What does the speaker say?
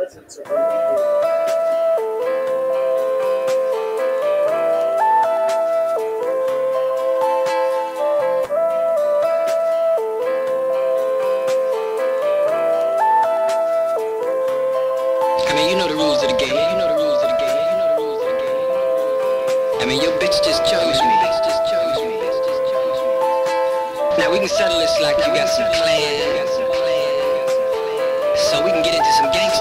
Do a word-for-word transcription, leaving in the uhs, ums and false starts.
presence of her. I mean, you know the rules of the game. You know the rules of the game. You know the rules of the game. I mean, your bitch just chose me. Bitch just chose me. Now we can settle this like you got some plans, so we can get into some gang